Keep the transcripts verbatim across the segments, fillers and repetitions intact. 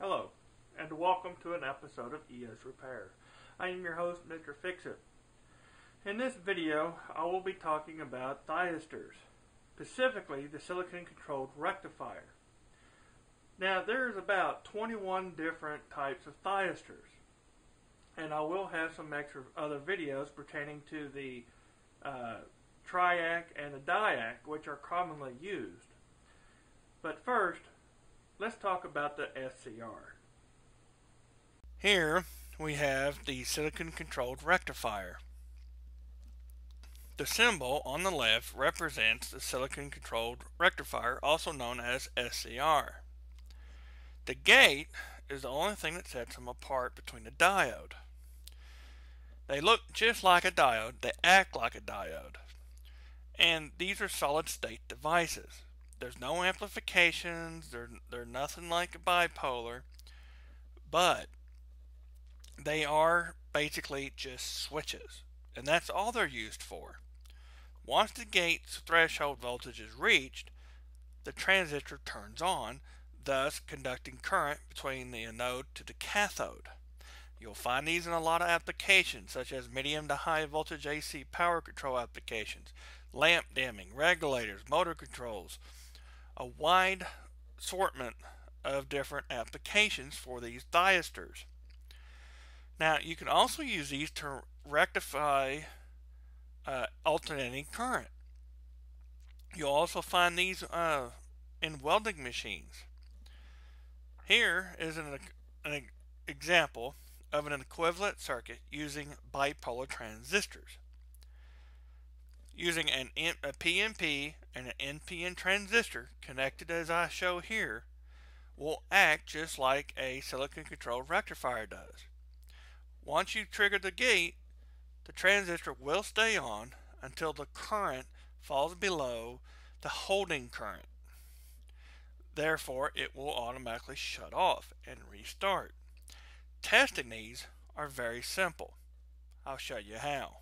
Hello, and welcome to an episode of E S Repair. I am your host, Mister Fixit. In this video, I will be talking about thistors, specifically the silicon-controlled rectifier. Now, there's about twenty-one different types of thistors, and I will have some extra other videos pertaining to the uh, triac and the diac, which are commonly used. But first, let's talk about the S C R. Here we have the silicon-controlled rectifier. The symbol on the left represents the silicon-controlled rectifier, also known as S C R. The gate is the only thing that sets them apart between the diode. They look just like a diode, they act like a diode, and these are solid-state devices. There's no amplifications, they're, they're nothing like a bipolar, but they are basically just switches, and that's all they're used for. Once the gate's threshold voltage is reached, the transistor turns on, thus conducting current between the anode to the cathode. You'll find these in a lot of applications, such as medium to high voltage A C power control applications, lamp dimming, regulators, motor controls, a wide assortment of different applications for these thistors. Now, you can also use these to rectify uh, alternating current. You'll also find these uh, in welding machines. Here is an, an example of an equivalent circuit using bipolar transistors. Using an N, a P N P and an N P N transistor connected as I show here will act just like a silicon-controlled rectifier does. Once you trigger the gate, the transistor will stay on until the current falls below the holding current. Therefore, it will automatically shut off and restart. Testing these are very simple. I'll show you how.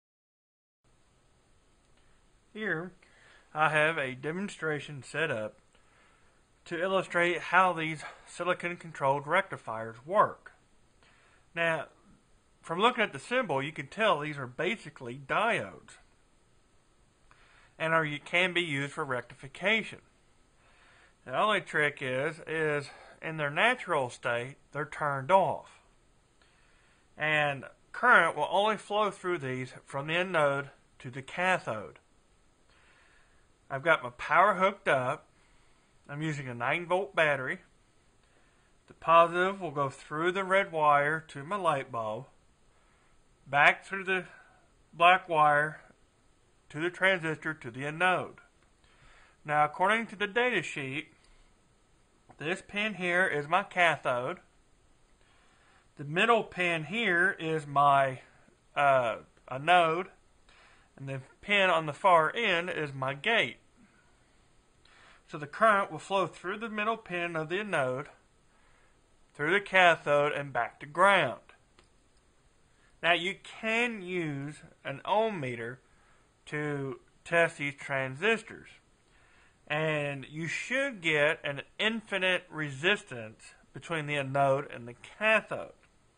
Here, I have a demonstration set up to illustrate how these silicon-controlled rectifiers work. Now, from looking at the symbol, you can tell these are basically diodes, and are you can be used for rectification. The only trick is, is in their natural state, they're turned off, and current will only flow through these from the anode to the cathode. I've got my power hooked up. I'm using a nine volt battery. The positive will go through the red wire to my light bulb, back through the black wire to the transistor to the anode. Now, according to the data sheet, this pin here is my cathode. The middle pin here is my uh, anode. And the pin on the far end is my gate. So the current will flow through the middle pin of the anode, through the cathode, and back to ground. Now, you can use an ohm meter to test these transistors, and you should get an infinite resistance between the anode and the cathode.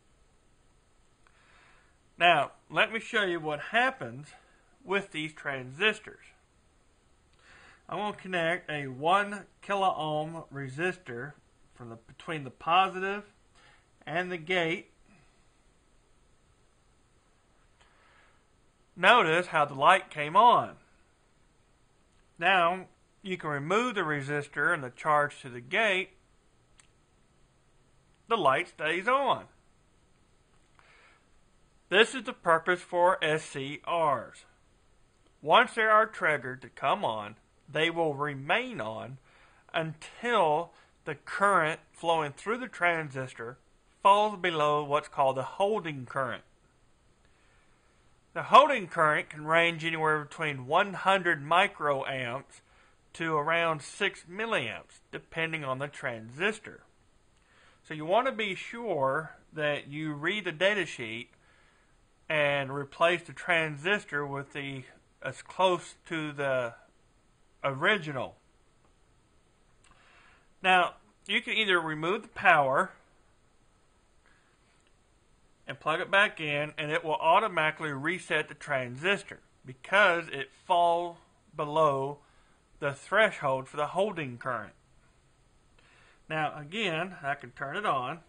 Now, let me show you what happens with these transistors. I'm going to connect a one kilo ohm resistor from the between the positive and the gate. Notice how the light came on. Now you can remove the resistor and the charge to the gate. The light stays on. This is the purpose for S C Rs. Once they are triggered to come on, they will remain on until the current flowing through the transistor falls below what's called the holding current. The holding current can range anywhere between one hundred microamps to around six milliamps, depending on the transistor. So you want to be sure that you read the data sheet and replace the transistor with the as close to the original. Now, you can either remove the power and plug it back in, and it will automatically reset the transistor because it falls below the threshold for the holding current. Now again, I can turn it on,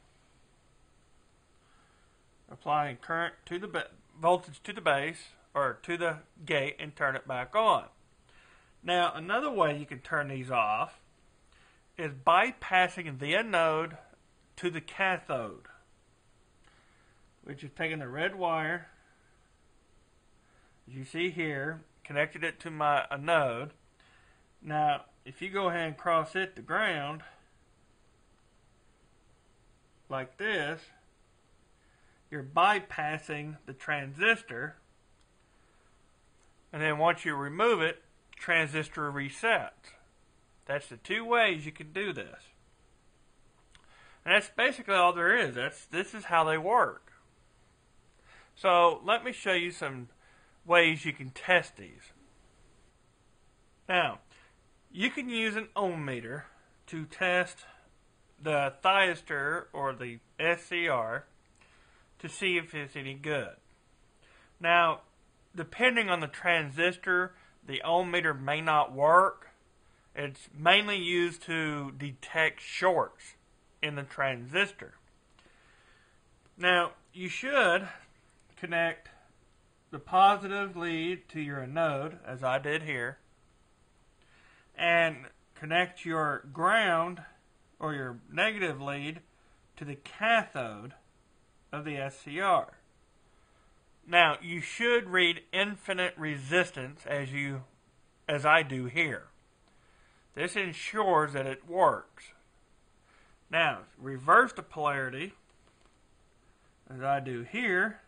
applying current to the ba- voltage to the base or to the gate, and turn it back on. Now another way you can turn these off is bypassing the anode to the cathode, which is taking the red wire, as you see here, connected it to my anode. Now if you go ahead and cross it to ground like this, you're bypassing the transistor, and then once you remove it, transistor resets. That's the two ways you can do this. And that's basically all there is. That's this is how they work. So let me show you some ways you can test these. Now, you can use an ohm meter to test the thyristor or the S C R to see if it's any good. Now, depending on the transistor, the ohm meter may not work. It's mainly used to detect shorts in the transistor. Now, you should connect the positive lead to your anode, as I did here, and connect your ground or your negative lead to the cathode of the S C R. Now, you should read infinite resistance as you as I do here. This ensures that it works. Now, reverse the polarity as I do here.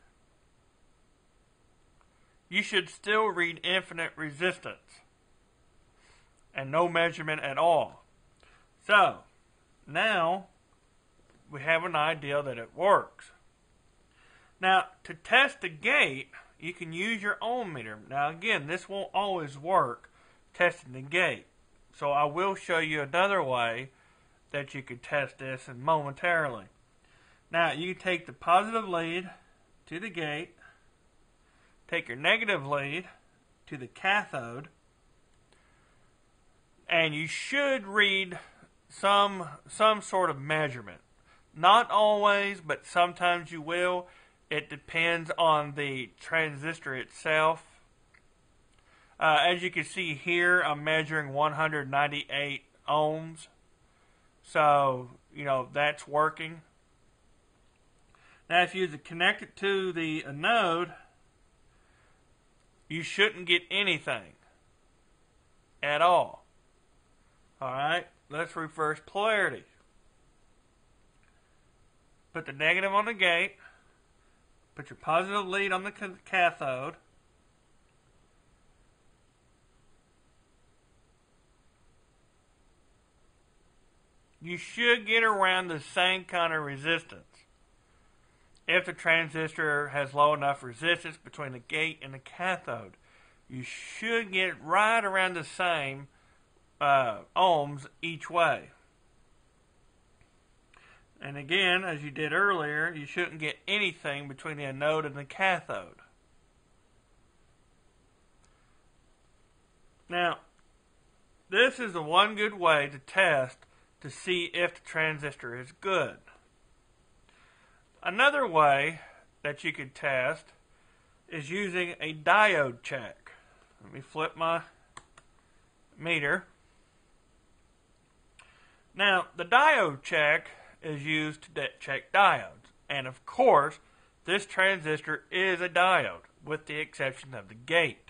You should still read infinite resistance and no measurement at all. So, now we have an idea that it works. Now, to test the gate, you can use your ohm meter. Now again, this won't always work testing the gate. So I will show you another way that you can test this and momentarily. Now, you can take the positive lead to the gate, take your negative lead to the cathode, and you should read some some sort of measurement. Not always, but sometimes you will. It depends on the transistor itself. Uh, as you can see here, I'm measuring one hundred ninety-eight ohms. So, you know, that's working. Now, if you connect it to the anode, you shouldn't get anything at all. Alright, let's reverse polarity. Put the negative on the gate. Put your positive lead on the cathode. You should get around the same kind of resistance. If the transistor has low enough resistance between the gate and the cathode, you should get right around the same uh, ohms each way. And again, as you did earlier, you shouldn't get anything between the anode and the cathode. Now, this is the one good way to test to see if the transistor is good. Another way that you could test is using a diode check. Let me flip my meter. Now, the diode check is used to check diodes. And of course, this transistor is a diode, with the exception of the gate.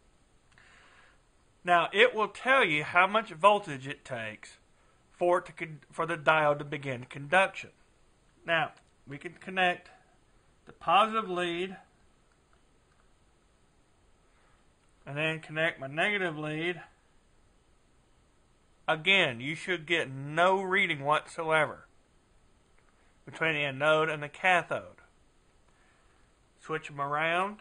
Now, it will tell you how much voltage it takes for, it to con for the diode to begin conduction. Now, we can connect the positive lead and then connect my negative lead. Again, you should get no reading whatsoever between the anode and the cathode. Switch them around.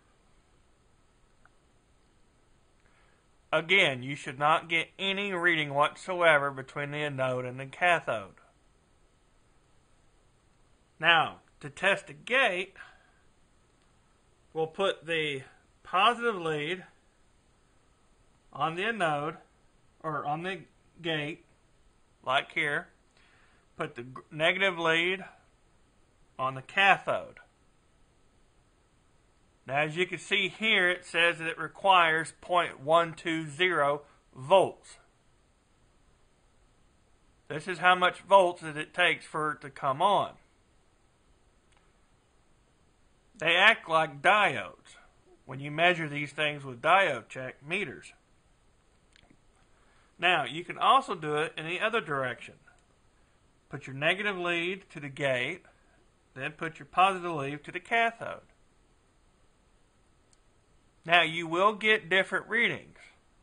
Again, you should not get any reading whatsoever between the anode and the cathode. Now, to test the gate, we'll put the positive lead on the anode, or on the gate, like here. Put the negative lead on the cathode. Now, as you can see here, it says that it requires zero point one two zero volts. This is how much volts that it takes for it to come on. They act like diodes when you measure these things with diode check meters. Now, you can also do it in the other direction. Put your negative lead to the gate, then put your positive lead to the cathode. Now, you will get different readings.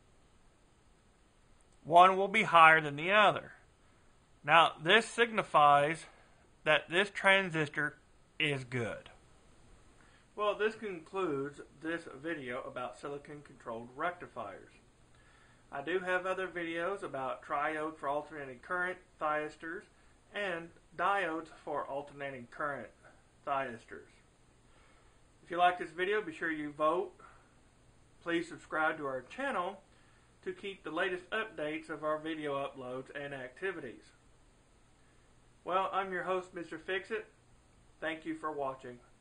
One will be higher than the other. Now, this signifies that this transistor is good. Well, this concludes this video about silicon-controlled rectifiers. I do have other videos about triode for alternating current thyristors and diodes for alternating current thyristors. If you like this video, be sure you vote. Please subscribe to our channel to keep the latest updates of our video uploads and activities. Well, I'm your host, Mister Fixit. Thank you for watching.